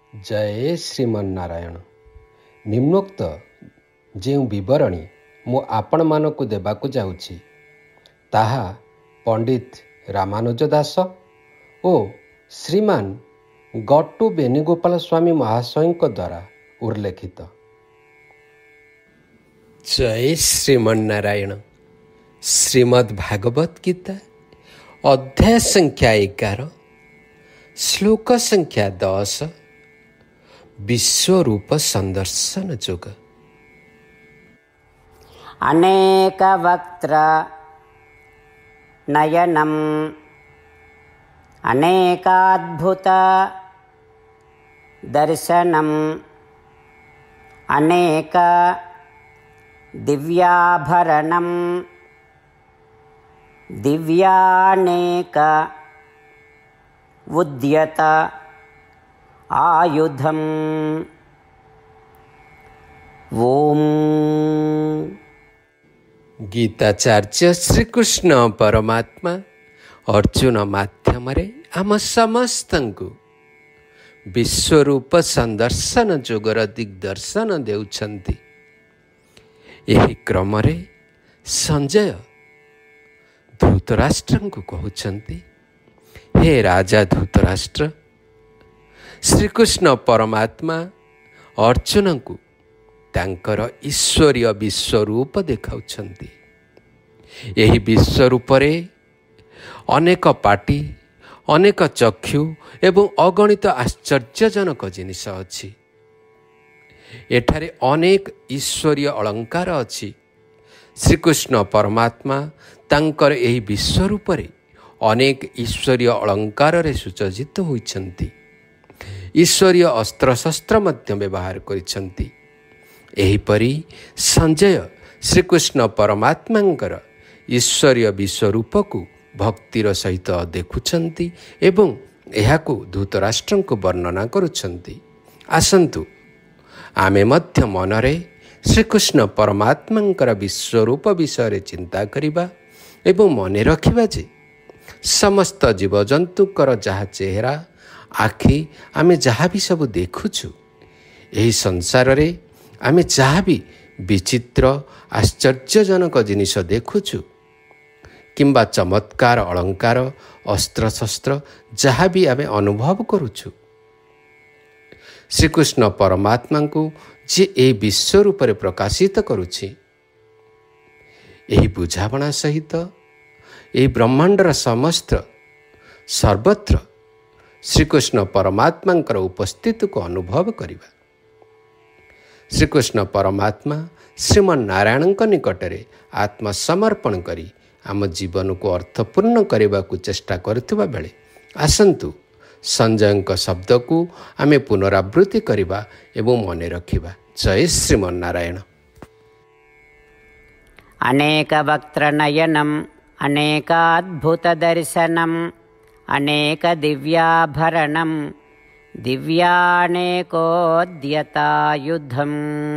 जय श्रीमन्नारायण। निम्नोक्त ଯେଉଁ ବିବରଣୀ ମୁଁ ଆପଣମାନଙ୍କୁ ଦେବାକୁ ଯାଉଛି ତାହା ପଣ୍ଡିତ ରାମାନୁଜ ଦାସ ଓ ଶ୍ରୀମାନ ଗଟୁ ବେଣୁଗୋପାଳ ସ୍ୱାମୀ ମହାଶୟଙ୍କ ଦ୍ୱାରା ଉଲ୍ଲେଖିତ। ଜୟ ଶ୍ରୀମନ୍ନାରାୟଣ। ଶ୍ରୀମଦ୍ ଭାଗବତ ଗୀତା ଅଧ୍ୟାୟ ସଂଖ୍ୟା 11 ଶ୍ଲୋକ ସଂଖ୍ୟା 10 विश्वरूप संदर्शन जोग। अनेक वक्त्र नयनम अनेकाद्भुत दर्शनम अनेक दिव्याभरणम दिव्यानेक उद्यत आयुधम। ओम। गीताचार्य श्रीकृष्ण परमात्मा अर्जुन माध्यम आम समस्त विश्वरूप संदर्शन जोगर दिग्दर्शन देउछंती। एही क्रम संजय धृतराष्ट्र को कहउछंती, हे राजा धृतराष्ट्र, श्रीकृष्ण परमात्मा अर्जुन को तांकर ईश्वरीय विश्वरूप देखाउछंती। एही विश्वरूप रे अनेक पाटी, अनेक चक्षु एवं अगणित आश्चर्यजनक जिनिस अछि। एठारे अनेक ईश्वरीय अलंकार अछि। श्रीकृष्ण परमात्मा तांकर एही विश्वरूप रे अनेक ईश्वरीय अलंकार रे सुसज्जित होइछंती। ईश्वरीय अस्त्रशस्त्र मध्य व्यवहार करिछंती। एहीपरि संजय श्रीकृष्ण परमात्मांकर ईश्वरीय विश्वरूप को भक्तिर सहित देखुछंती एवं एहाकु धृतराष्ट्र को वर्णना करुछंती। आसंतु आमे मध्य मनरे श्रीकृष्ण परमात्मांकर विश्वरूप विषय चिंता करिबा एवं मने रखिबा जे समस्त जीवजंतुकर जहा चेहरा आखि आमे जहाँ भी सब देखुछु, यही संसार रे आमे जहाँ भी विचित्र आश्चर्यजनक जिनिस देखुछु किंबा चमत्कार अलंकार अस्त्रशस्त्र जहाँ भी आमे अनुभव करुछु, श्रीकृष्ण परमात्मा को जे ए विश्वरूप रे प्रकाशित करुछि, यही बुझावना सहित ए ब्रह्मांडर समस्त सर्वत्र श्रीकृष्ण परमात्मा उपस्थिति को अनुभव करिबा। श्रीकृष्ण परमात्मा श्रीमन नारायण निकटरे आत्मसमर्पण करी आम जीवन को अर्थपूर्ण करने को चेष्टा करथिबा बेले आसंतु संजय शब्द को आमे पुनरावृत्ति करिबा एवं मने रखिबा। जय श्रीमन नारायण। अनेक वक्त्र नयनम अनेकाद्भुत दर्शनम अनेक दिव्याभरणम दिव्यानेकोद्यतायुधम।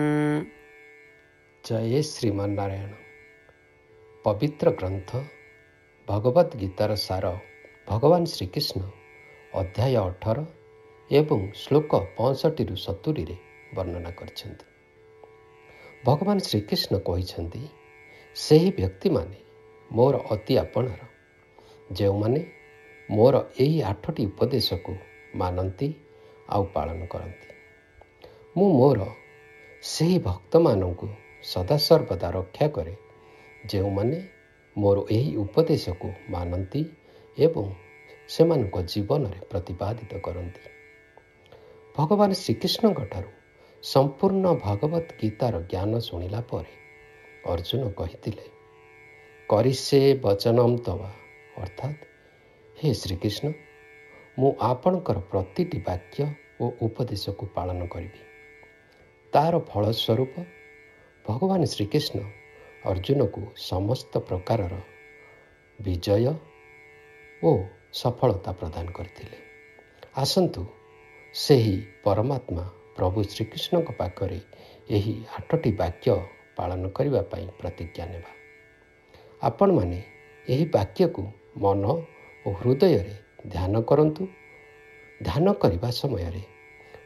जय श्रीमन्नारायण। पवित्र ग्रंथ भगवत गीतार सार भगवान श्रीकृष्ण अध्याय 18 एवं श्लोक 65-70 वर्णना करछन्ति। भगवान श्रीकृष्ण कहिछन्ति, सेही व्यक्ति माने मोर अति आपणार, जो माने मोर यही 8टी उपदेश को मानती आउ पालन करती। मु मोर सही भक्त मानू सदासर्वदा रक्षा करे, जो माने मोर यही उपदेश को मानती एवं सेमानक जीवन में प्रतिपादित करती। भगवान श्रीकृष्ण ठारू संपूर्ण भगवत गीतार ज्ञान शुणिला परे अर्जुन कहिथिले, करिसे वचनम तवा, अर्थात हे श्रीकृष्ण, मु आपणकर प्रतिटी वाक्य और उपदेश को पालन करी। तार फलस्वरूप भगवान श्रीकृष्ण अर्जुन को समस्त प्रकार विजय और सफलता प्रदान करथिले। आसंतु सेही परमात्मा प्रभु श्रीकृष्ण पाखरे यही 8टी वाक्य पालन करने प्रतिज्ञा नेबा। आपण माने यही वाक्य को मन और हृदय रे ध्यान करंतु। ध्यान करने समय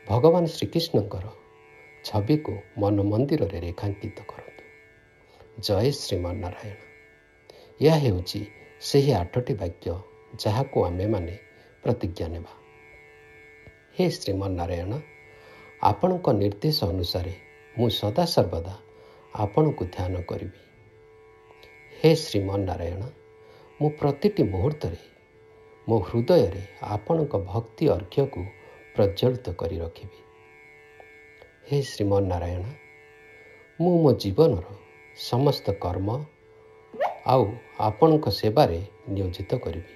ଭଗବାନ ଶ୍ରୀକୃଷ୍ଣଙ୍କର ଛବିକୁ ମନ ମନ୍ଦିରରେ ରେଖାଙ୍କିତ କରନ୍ତୁ। ଜୟ ଶ୍ରୀମନ୍ନାରାୟଣ। ଏହା ହେଉଛି ସେହି 8ଟି ବାକ୍ୟ ଯାହାକୁ ଆମେମାନେ ପ୍ରତିଜ୍ଞା ନେବା। ହେ ଶ୍ରୀମନ୍ନାରାୟଣ, ଆପଣଙ୍କ ନିର୍ଦ୍ଦେଶ ଅନୁସାରେ ମୁଁ ସଦାସର୍ବଦା ଆପଣଙ୍କୁ ଧ୍ୟାନ କରିବି। ହେ ଶ୍ରୀମନ୍ନାରାୟଣ, ମୁଁ ପ୍ରତିଟି ମୁହୂର୍ତ୍ତରେ ମୋ ହୃଦୟରେ ଆପଣଙ୍କ ଭକ୍ତି ଅର୍ଘ୍ୟକୁ ପ୍ରଜ୍ୱଳିତ କରି ରଖିବି। ହେ ଶ୍ରୀମନ୍ନାରାୟଣ, ମୁଁ ମୋ ଜୀବନର ସମସ୍ତ କର୍ମ ଆଉ ଆପଣଙ୍କ ସେବାରେ ନିୟୋଜିତ କରିବି।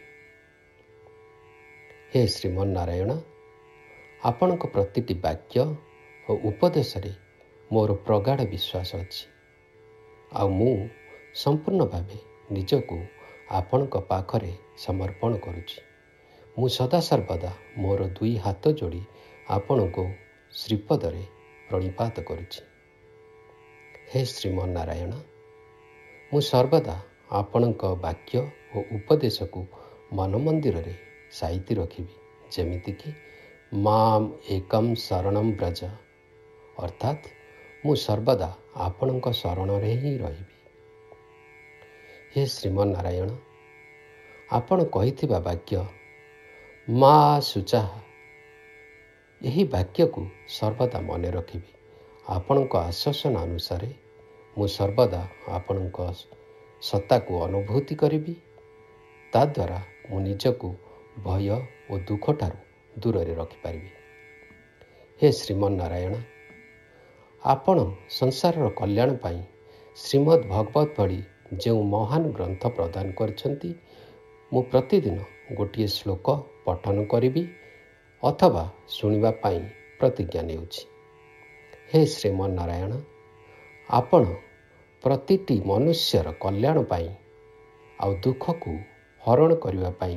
ହେ ଶ୍ରୀମନ୍ନାରାୟଣ, ଆପଣଙ୍କ ପ୍ରତିଟି ବାକ୍ୟ ଓ ଉପଦେଶରେ ମୋର ପ୍ରଗାଢ଼ ବିଶ୍ୱାସ ଅଛି, ଆଉ ମୁଁ ସମ୍ପୂର୍ଣ୍ଣ ଭାବେ ନିଜକୁ ଆପଣଙ୍କ ପାଖରେ ସମର୍ପଣ କରୁଛି। ମୁଁ ସଦାସର୍ବଦା ମୋର 2 ହାତ ଯୋଡ଼ି ଆପଣଙ୍କୁ ଶ୍ରୀପଦରେ ପ୍ରଣିପାତ କରୁଛି। ହେ ଶ୍ରୀମନ୍ନାରାୟଣ, ମୁଁ ସର୍ବଦା ଆପଣଙ୍କ ବାକ୍ୟ ଓ ଉପଦେଶକୁ ମନ ମନ୍ଦିରରେ ସାଇତି ରଖିବି, ଯେମିତିକି ମାମ୍ ଏକମ୍ ଶରଣଂ ବ୍ରଜ, ଅର୍ଥାତ୍ ମୁଁ ସର୍ବଦା ଆପଣଙ୍କ ଶରଣରେ ହିଁ ରହିବି। ହେ ଶ୍ରୀମନ୍ନାରାୟଣ, ଆପଣ କହିଥିବା ବାକ୍ୟ ମା ଶୁଚାଃ, ଏହି ବାକ୍ୟକୁ ସର୍ବଦା ମନେ ରଖିବି। ଆପଣଙ୍କ ଆଶ୍ୱାସନା ଅନୁସାରେ ମୁଁ ସର୍ବଦା ଆପଣଙ୍କ ସତ୍ତାକୁ ଅନୁଭୂତି କରିବି। ତାଦ୍ୱାରା ମୁଁ ନିଜକୁ ଭୟ ଓ ଦୁଃଖଠାରୁ ଦୂରରେ ରଖିପାରିବି। ହେ ଶ୍ରୀମନ୍ନାରାୟଣ, ଆପଣ ସଂସାରର କଲ୍ୟାଣ ପାଇଁ ଶ୍ରୀମଦ୍ ଭଗବତ ଭଳି ଯେଉଁ ମହାନ ଗ୍ରନ୍ଥ ପ୍ରଦାନ କରିଛନ୍ତି, ମୁଁ ପ୍ରତିଦିନ ଗୋଟିଏ ଶ୍ଲୋକ ପଠନ କରିବି ଅଥବା ଶୁଣିବା ପାଇଁ ପ୍ରତିଜ୍ଞା ନେଉଛି। ହେ ଶ୍ରୀମନ୍ନାରାୟଣ, ଆପଣ ପ୍ରତିଟି ମନୁଷ୍ୟର କଲ୍ୟାଣ ପାଇଁ ଆଉ ଦୁଃଖକୁ ହରଣ କରିବା ପାଇଁ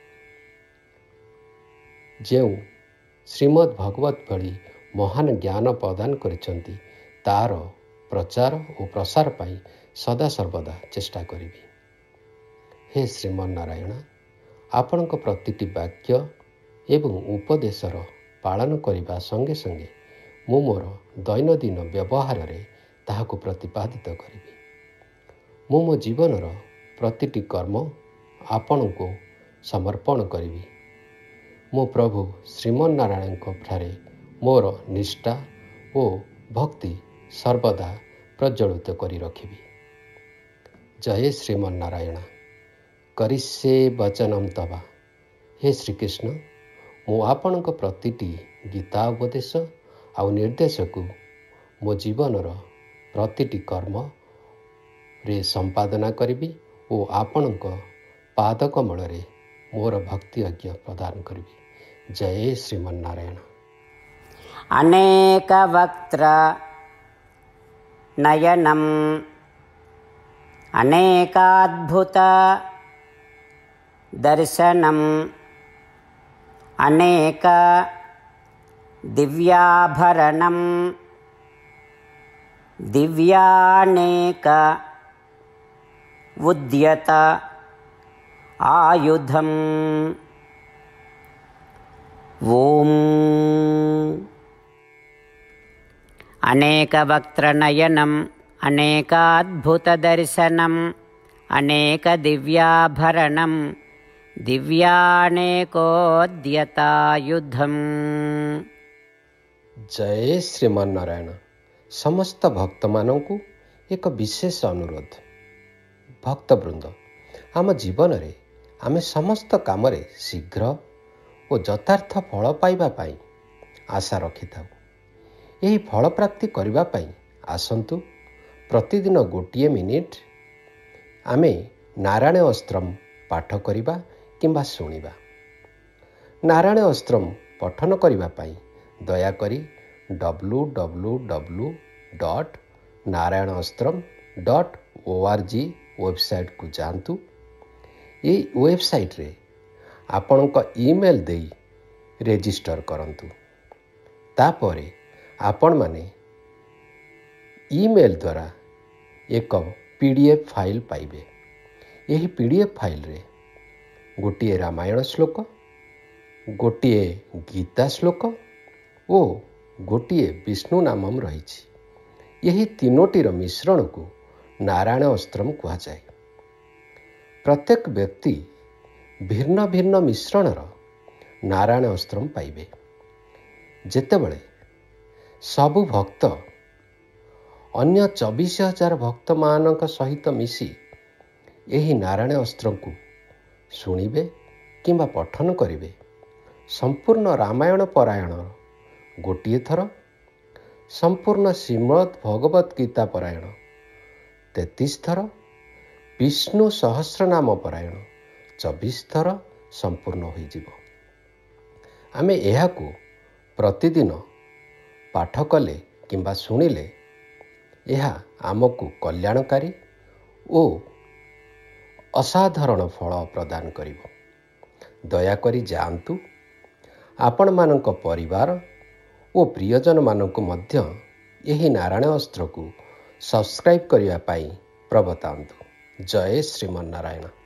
ଯେଉଁ ଶ୍ରୀମଦ୍ ଭଗବତ ଭଳି ମହାନ ଜ୍ଞାନ ପ୍ରଦାନ କରିଛନ୍ତି, ତାର ପ୍ରଚାର ଓ ପ୍ରସାର ପାଇଁ ସଦାସର୍ବଦା ଚେଷ୍ଟା କରିବି। ହେ ଶ୍ରୀମନ୍ନାରାୟଣ, ଆପଣଙ୍କ ପ୍ରତିଟି ବାକ୍ୟ ଏବଂ ଉପଦେଶର ପାଳନ କରିବା ସଙ୍ଗେ ସଙ୍ଗେ ମୁଁ ମୋର ଦୈନନ୍ଦିନ ବ୍ୟବହାରରେ ତାହାକୁ ପ୍ରତିପାଦିତ କରିବି। ମୁଁ ମୋ ଜୀବନର ପ୍ରତିଟି କର୍ମ ଆପଣଙ୍କୁ ସମର୍ପଣ କରିବି। ମୁଁ ପ୍ରଭୁ ଶ୍ରୀମନ୍ନାରାୟଣଙ୍କ ଠାରେ ମୋର ନିଷ୍ଠା ଓ ଭକ୍ତି ସର୍ବଦା ପ୍ରଜ୍ୱଳିତ କରି ରଖିବି। ଜୟ ଶ୍ରୀମନ୍ନାରାୟଣ। କରିଷ୍ୟେ ବଚନଂ ତବ। ହେ ଶ୍ରୀକୃଷ୍ଣ, ମୁଁ ଆପଣଙ୍କ ପ୍ରତିଟି ଗୀତା ଉପଦେଶ ଆଉ ନିର୍ଦ୍ଦେଶକୁ ମୋ ଜୀବନର ପ୍ରତିଟି କର୍ମରେ ସମ୍ପାଦନା କରିବି ଓ ଆପଣଙ୍କ ପାଦକମଳରେ ମୋର ଭକ୍ତି ଅର୍ଘ୍ୟ ପ୍ରଦାନ କରିବି। ଜୟ ଶ୍ରୀମନ୍ନାରାୟଣ। अनेकवक्त्र नयनम् अनेकाद्भुत दर्शनम् अनेक दिव्याभरणम् दिव्यानेक उद्यत आयुधम्। ओम अनेकवक्त्रनयनम् अनेकाद्भुतदर्शनम् अनेकदिव्याभरणम् दिव्यानेकोद्यतायुधम्। ଜୟ ଶ୍ରୀମନ୍ନାରାୟଣ। ସମସ୍ତ ଭକ୍ତମାନଙ୍କୁ ଏକ ବିଶେଷ ଅନୁରୋଧ। ଭକ୍ତବୃନ୍ଦ, ଆମ ଜୀବନରେ ଆମେ ସମସ୍ତ କାମରେ ଶୀଘ୍ର ଓ ଯଥାର୍ଥ ଫଳ ପାଇବା ପାଇଁ ଆଶା ରଖିଥାଉ। ଏହି ଫଳ ପ୍ରାପ୍ତି କରିବା ପାଇଁ ଆସନ୍ତୁ ପ୍ରତିଦିନ 1 ମିନିଟ୍ ଆମେ ନାରାୟଣ ଅସ୍ତ୍ରମ୍ ପାଠ କରିବା କିମ୍ବା ଶୁଣିବା। ନାରାୟଣ ଅସ୍ତ୍ରମ୍ ପଠନ କରିବା ପାଇଁ ଦୟାକରି www.narayanaostram.org ୱେବସାଇଟ୍କୁ ଯାଆନ୍ତୁ। ଏହି ୱେବସାଇଟ୍ରେ ଆପଣଙ୍କ ଇମେଲ୍ ଦେଇ ରେଜିଷ୍ଟର କରନ୍ତୁ। ତାପରେ ଆପଣମାନେ ଇମେଲ୍ ଦ୍ୱାରା ଏକ PDF ଫାଇଲ୍ ପାଇବେ। ଏହି PDF ଫାଇଲ୍ରେ ଗୋଟିଏ ରାମାୟଣ ଶ୍ଲୋକ, ଗୋଟିଏ ଗୀତା ଶ୍ଲୋକ ଓ ଗୋଟିଏ ବିଷ୍ଣୁ ନାମମ୍ ରହିଛି। ଏହି ତିନୋଟିର ମିଶ୍ରଣକୁ ନାରାୟଣ ଅସ୍ତ୍ରମ୍ କୁହାଯାଏ। ପ୍ରତ୍ୟେକ ବ୍ୟକ୍ତି ଭିନ୍ନ ଭିନ୍ନ ମିଶ୍ରଣର ନାରାୟଣ ଅସ୍ତ୍ରମ୍ ପାଇବେ। ଯେତେବେଳେ ସବୁ ଭକ୍ତ ଅନ୍ୟ 24,000 ଭକ୍ତମାନଙ୍କ ସହିତ ମିଶି ଏହି ନାରାୟଣ ଅସ୍ତ୍ରକୁ ଶୁଣିବେ କିମ୍ବା ପଠନ କରିବେ, ସମ୍ପୂର୍ଣ୍ଣ ରାମାୟଣ ପରାୟଣ ଗୋଟିଏ ଥର, ସମ୍ପୂର୍ଣ୍ଣ ଶ୍ରୀମଦ୍ ଭଗବତ୍ ଗୀତା ପରାୟଣ 33 ଥର, ବିଷ୍ଣୁ ସହସ୍ରନାମ ପରାୟଣ 24 ଥର ସମ୍ପୂର୍ଣ୍ଣ ହୋଇଯିବ। ଆମେ ଏହାକୁ ପ୍ରତିଦିନ ପାଠ କଲେ କିମ୍ବା ଶୁଣିଲେ ଏହା ଆମକୁ କଲ୍ୟାଣକାରୀ ଓ ଅସାଧାରଣ ଫଳ ପ୍ରଦାନ କରିବ। ଦୟାକରି ଯାଆନ୍ତୁ, ଆପଣମାନଙ୍କ ପରିବାର ଓ ପ୍ରିୟଜନମାନଙ୍କୁ ମଧ୍ୟ ଏହି ନାରାୟଣ ଅସ୍ତ୍ରକୁ ସବସ୍କ୍ରାଇବ୍ କରିବା ପାଇଁ ପ୍ରବର୍ତ୍ତାନ୍ତୁ। ଜୟ ଶ୍ରୀମନ୍ନାରାୟଣ।